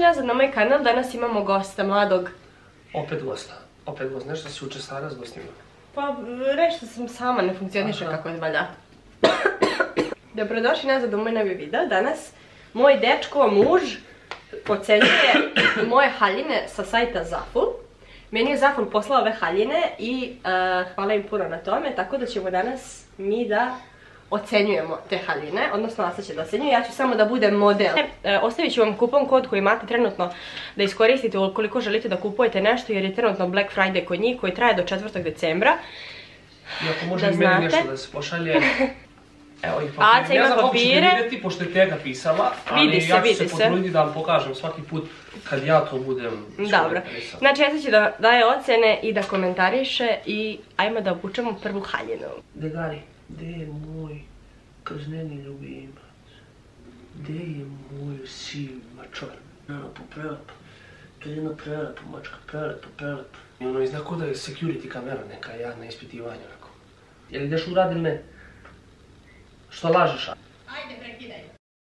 nazad na moj kanal, danas imamo gosta, mladog. Opet gosta, nešto si učestala s gostima. Pa, nešto sam sama, ne funkcioniše kako je valja. Dobrodošli nazad u moj novi video. Danas moj dečko, muž, ocenjuje moje haljine sa sajta Zaful. Meni je Zaful poslao ove haljine i hvala im puno na tome, tako da ćemo danas mi da ocenjujemo te haljine, odnosno Asa će da ocenjuje, ja ću samo da budem model. Ostavit ću vam kupon kod koji imate trenutno da iskoristite ukoliko želite da kupujete nešto, jer je trenutno Black Friday kod njih koji traje do 4. decembra. I ako može i meni nešto da se pošalje, evo ih papire. Aca ima papire. Ne znam kako ćete vidjeti, pošto je Tega pisala, ali ja ću se potruditi da vam pokažem svaki put kad ja to budem dobro. Znači, Asa će da daje ocene i da komentariše i ajmo da obučemo prvu haljinu. Degari, gdje je moj kazneni ljubimac? Gdje je moj siv mačar? Prelepo. To je jedna prelepa mačka, prelepa. I ono izgleda da je security kamera neka jadna ispitivanja. Jel ideš u rad ili ne? Što lažeš? Ajde, prekidaj.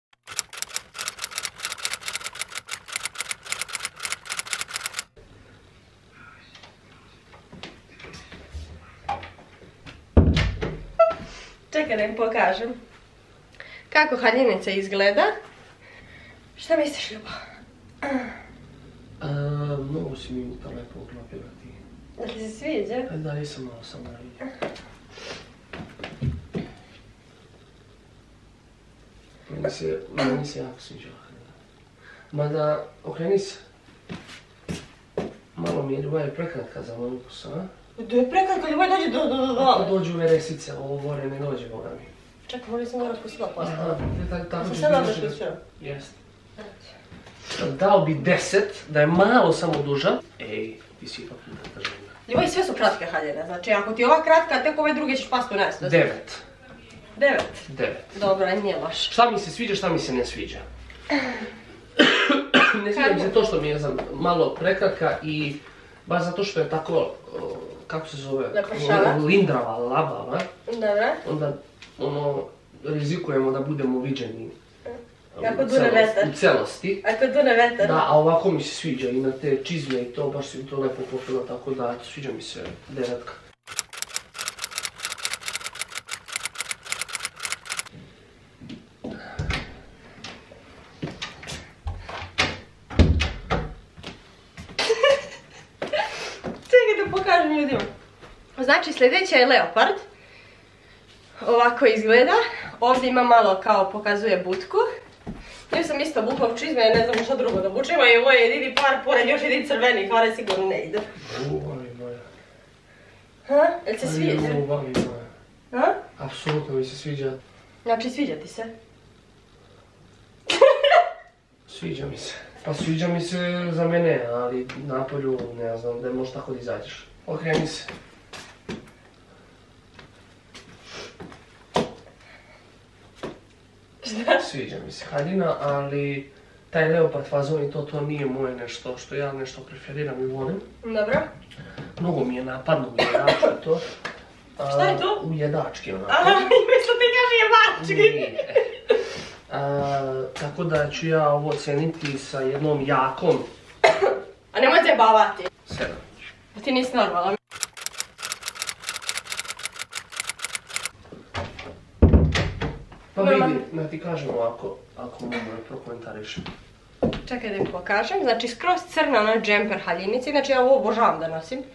Čekaj da im pokažem kako haljinica izgleda. Šta misliš, Ljubo? Mnogo si mi to lepo uklopila ti. Da ti se sviđa? Da, nisam malo sam navidio. Meni se jako sviđala haljina. Mada, okreni se. Malo mi je Ljubav prekratka za moj ukus, a? Da je prekratka, Ljubav dođe do. Ako dođu ove resice, ovo gore ne dođe boga mi. Čekaj, možda sam ga raspustila posle. Tako Sam će sad biti raspustila. Jeste. Dao bi 10, da je malo samo duža. Ej, ti si ipak državna. Ljubav, sve su kratke haljine, znači ako ti je ova kratka, tek ove druge ćeš pasti u nas. 9. 9? 9. Dobro, nije loš. Šta mi se sviđa, šta mi se ne sviđa? Ne sviđa mi se to što mi je malo prekratka i baš zato što je tako, kako se zove, lindrava, labava. Dobro. Onda, rizikujemo da budemo viđeni u celosti. Ako dune vetar. Da, a ovako mi se sviđa i na te čizme i to, baš si to lepo popila, tako da sviđa mi se 9. Čekaj da pokažem ljudima. Znači, sljedeća je leopard. Ovako izgleda. Ovdje ima malo kao pokazuje butku. Ja sam isto bukla u čizme, ne znam šta drugo da bučemo i ovo je jedini par, pored još jedin crveni, hvale sigurno ne ide. Ljubavi moja. Ha? Jel se sviđa? Ljubavi moja. Ha? Apsolutno mi se sviđa. Znači, sviđa ti se? Sviđa mi se. Pa sviđa mi se za mene, ali napolju ne znam da možeš tako da izađeš. Okreni se. Šta? Sviđa mi se haljina, ali taj leopard fazon i to nije moje nešto što ja nešto preferiram i volim. Dobro. Mnogo mi je napadno u jedački to. Šta je to? U jedački onako. Aha, mislim ti kaže jedački. Nije. Tako da ću ja ovo oceniti sa jednom jakom. A nemoj zajebavati. 7. Pa ti nisi normalan. Pa vidi, da ti kažem ovako, ako mogu da prokomentarišem. Čekaj da im pokažem, znači skroz crna ona džemper haljinici, znači ja ovo obožavam da nosim.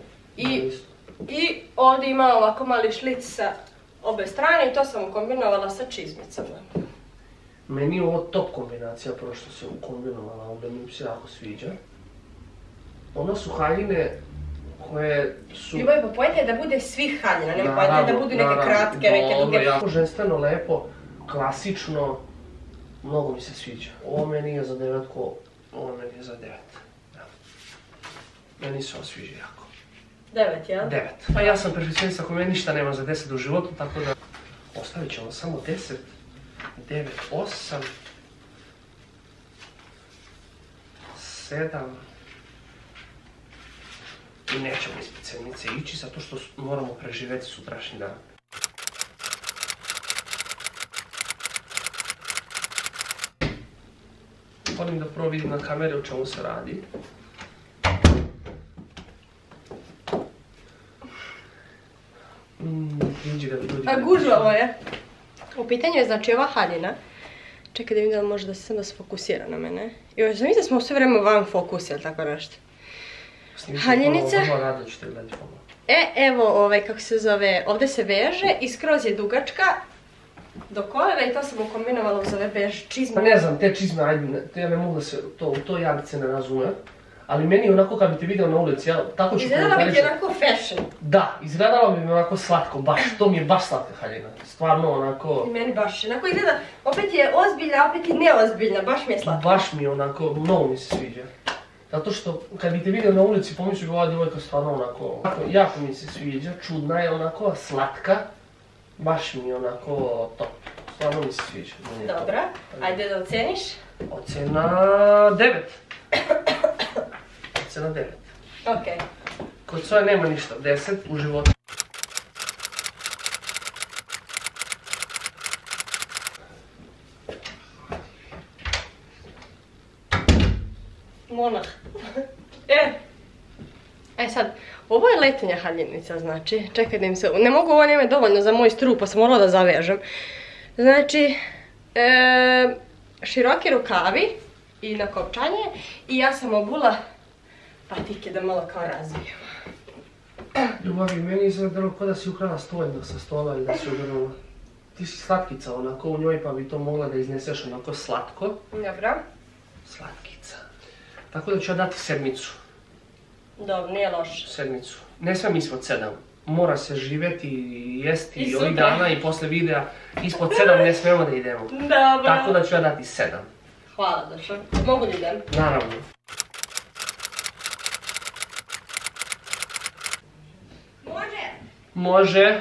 I ovdje ima ovako mali šlic sa obe strane i to sam ukombinovala sa čizmicama. Meni je ovo top kombinacija, prvo što se ukombinovala, onda mi se jako sviđa. Ono su haljine koje su... Ljubav, pa pojete da bude svih haljina, nema pojete da budu neke kratke, neke duge. Jako ženstveno, lepo, klasično, mnogo mi se sviđa. Ovo meni je za 9, ovo meni je za 9. Meni se ovo sviđa jako. 9, jel? 9. Pa ja sam perfekcionista ako meni ništa nema za 10 u životu, tako da ostavit ćemo samo 10, 9, 8, 7 i nećemo ispred sedmice ići zato što moramo preživjeti sutrašnji dan. otvorim da prvo vidim na kamere o čemu se radi. A gužvalo je. U pitanju je znači ova haljina. Čekaj da vidim da li može da se sada sfokusira na mene. Još znam da smo sve vreme van fokus ili tako nešto. Haljenica. Evo kako se zove, ovdje se veže i skroz je dugačka do kolena i to sam ukombinovala uz ove bež čizme. Pa ne znam, te čizme, ajde, ja ne mogu da se, u to ja se ne razumem. Ali meni onako kad bi te vidio na ulici, ja tako ću izgledala bi ti onako fashion. Da, izgledala bi mi onako slatko, baš, to mi je baš slatka haljina. Stvarno onako... I meni baš, onako izgleda, opet je ozbiljna, opet je neozbiljna, baš mi je slatka. Baš mi je onako, mnogo mi se sviđa. Zato što kad bi te vidio na ulici pomislio bi ova djevojka stvarno onako, jako mi se sviđa, čudna je onako, slatka. Baš mi je onako top, stvarno mi se sviđa. Dobra, ajde da oceniš. Ocena 9. Ocena 9. Okej. Kod svoje nema ništa, 10 u životu. Monah. Sad, ovo je letenja haljenica, znači, čekaj da im se, ne mogu, ovo nema dovoljno za moj struk, pa sam morala da zavežem. Znači, široki rukavi i na kopčanje i ja sam obula patike da malo kao razvijem. Ljubavi, meni izgledalo kao da si ukrala stojno sa stola ili da si ugrnula. Ti si slatkica onako u njoj pa bi to mogla da izneseš onako slatko. Dobro. Slatkica. Tako da ću ja dati 7. Dobro, nije loš. 7. Ne sve mi ispod 7. Mora se živjeti i jesti i ovih dana i posle videa. Ispod 7 ne smemo da idemo. Dobro. Tako da ću ja dati 7. Hvala, Dašo. Mogu da idem? Naravno. Može. Može.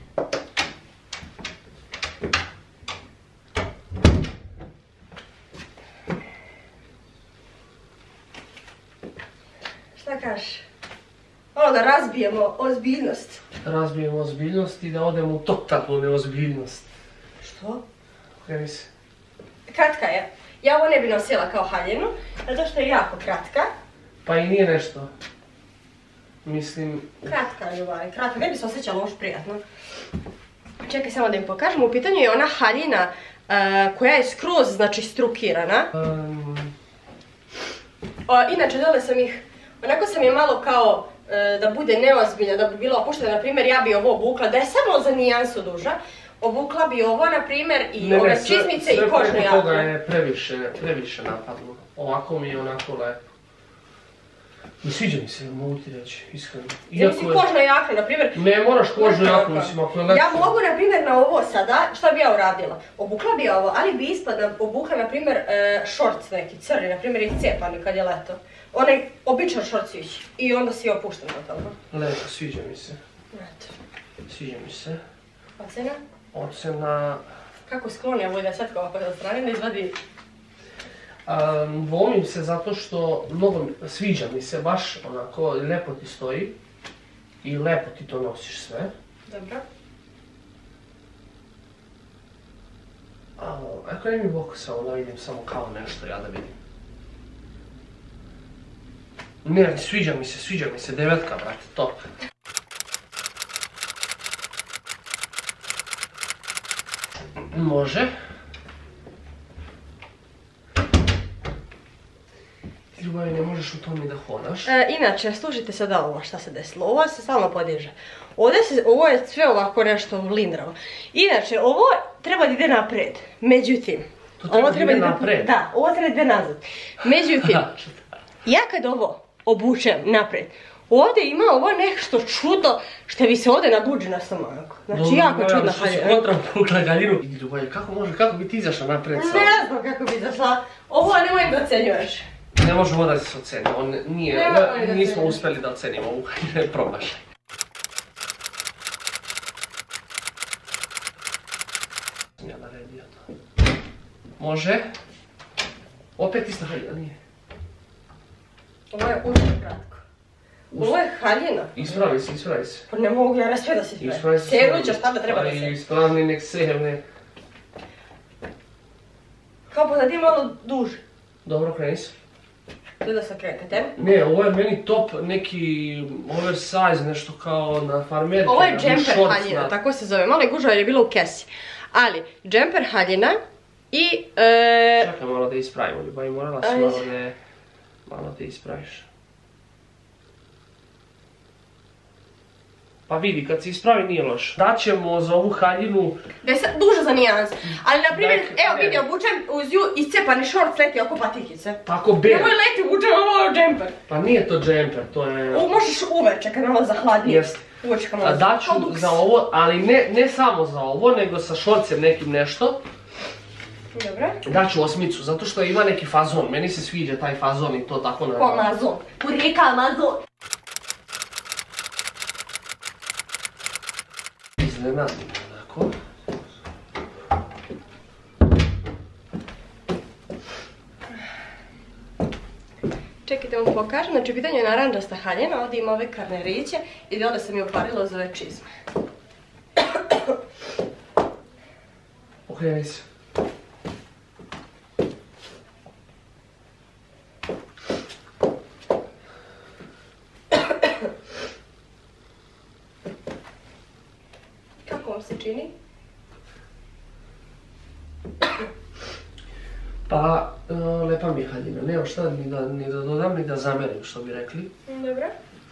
Šta kažeš? Ono da razbijemo ozbiljnost. Razbijemo ozbiljnost i da odemo u totalnu neozbiljnost. Što? Kreni se. Kratka je. Ja ovo ne bi nosila kao haljinu, zato što je jako kratka. Pa i nije nešto. Mislim... Kratka je ljubavi, kratka. Ne bi se osjećala još prijatno. Čekaj samo da im pokažem. U pitanju je ona haljina koja je skroz, znači, strukirana. Inače, dole sam ih, onako sam je malo kao da bude neozbiljna, da bi bila opuštena. Naprimjer, ja bi ovo obukla, da je samo za nijansu duža. Obukla bi ovo, naprimjer, i ove čizmice i kožne jakne. Sve preko toga je previše napadno. Ovako mi je onako lepo. I sviđa mi se, mogu ti reći, iskreno. Mislim, kožna jakna, naprimjer. Ne moraš kožnu jaknu, mislim, ako je lepo. Ja mogu, naprimjer, na ovo sada, šta bi ja uradila? Obukla bi ovo, ali bi ispod obukla, naprimjer, šorc neki, crni, naprimjer, i cepani kad je leto. Onaj običan šorcić. I onda si opušten totalno. Lepo, sviđa mi se. Eto. Sviđa mi se. Ocena? Ocena... Kako skloni ovo da sad ovako od strane ne izvadi? Volim se zato što mnogo sviđa mi se, baš onako, lepo ti stoji. I lepo ti to nosiš sve. Dobro. Ako ne mi boku samo da vidim samo kao nešto, ja da vidim. Ne, sviđa mi se, 9, brate, top. Može. Ljubavi, ne možeš u tome da hodaš. Inače, slušajte sada ovo šta se desilo. Ovo se stalno podiže. Ovo je sve ovako nešto lindravo. Inače, ovo treba da ide napred. Međutim... To treba da ide napred? Da, ovo treba da ide nazad. Međutim, ja kad ovo obučem napred, ovdje ima ovo nešto čudo što bi se ovdje nabuđi na stomaku. Znači, jako čudna haljina. Što si kontra pukla haljinu? Idi, Ljubavi, kako bi ti izašla napred sad? Ne znam kako bi izašla. Ovo nemoj da ocenjuješ. Ne može ovo da se oceni, nismo uspjeli da ocenimo ovu haljinu, promašaj. Ja naredio to. Može. Opet ista haljina, nije. Ovo je ultra kratko. Ovo je haljina. Ispravi se. Pa ne mogu, ja ne sve da se sve. Segnuća šta da treba da se. Ispravni, nek sevne. Kao pa da ti malo duže. Dobro, kreni se. Tu da sam krenu tebi? Ne, ovo je meni top neki oversize, nešto kao na farmerke. Ovo je džemper haljina, tako se zove. Malo je gužva jer je bilo u kesi. Ali, džemper haljina i... Čekaj malo da ispravimo, ljubav, morala si malo da ispraviš. Pa vidi, kad se ispravi nije loš. Daćemo za ovu haljinu... Da je duža za nijans. Ali na primjer, evo vidi, obučem uz ju iscepani šort leti oko patikice. Tako bel. Nemoj leti, obučem ovo džemper. Pa nije to džemper, to je... Možeš uveče kad malo zahladnije. Jeste. Uveče kad malo Daću za ovo, ali ne samo za ovo, nego sa šorcem nekim nešto. Dobro. Daću 8, zato što ima neki fazon. Meni se sviđa taj fazon i to tako na... Ko Amazon. Pureka Amazon. Iznenadim, onako. Čekajte vam pokažem, znači u pitanju je naranđasta haljina, ovdje ima ove karneriće i dole sam je uparila za ove čizme. Okreni se. Kako vam se čini? Pa, lepa mi je haljina, nema šta ni da dodam, ni da zamerim, što bi rekli. Dobro.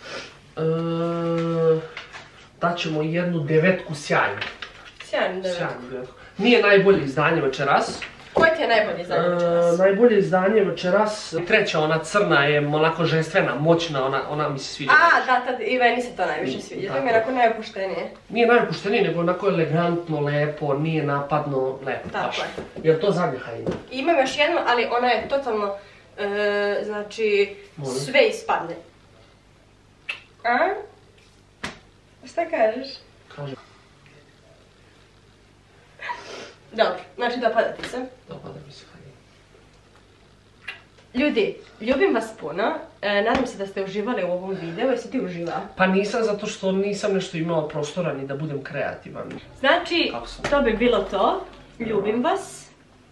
Daćemo jednu 9 sjajnu. Sjajno 9. Sjajnu 9. Nije najbolje izdanje večeras. Koje ti je najbolje izdanje večeras? Najbolje izdanje večeras, treća ona crna je onako ženstvena, moćna, ona mi se sviđa. Da, i meni se to najviše sviđa, to mi je onako najopuštenije. Nije najopuštenije, nego onako elegantno, lepo, nije napadno, lepo. Tako je. Jer to zadnja haljina. Imam još jednu, ali ona je totalno, znači, sve ispadne. A? Šta kažeš? Kažem. Dobro, znači dopada ti se. Dopada mi se haljina. Ljudi, ljubim vas puno, nadam se da ste uživali u ovom videu, jesi ti uživao? Pa nisam, zato što nisam nešto imao prostora ni da budem kreativan. Znači, to bi bilo to, ljubim vas.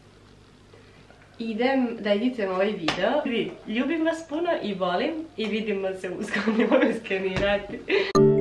Idem da editem ovaj video. Ljubim vas puno i volim i vidimo se uskoro, nemoj skenirati.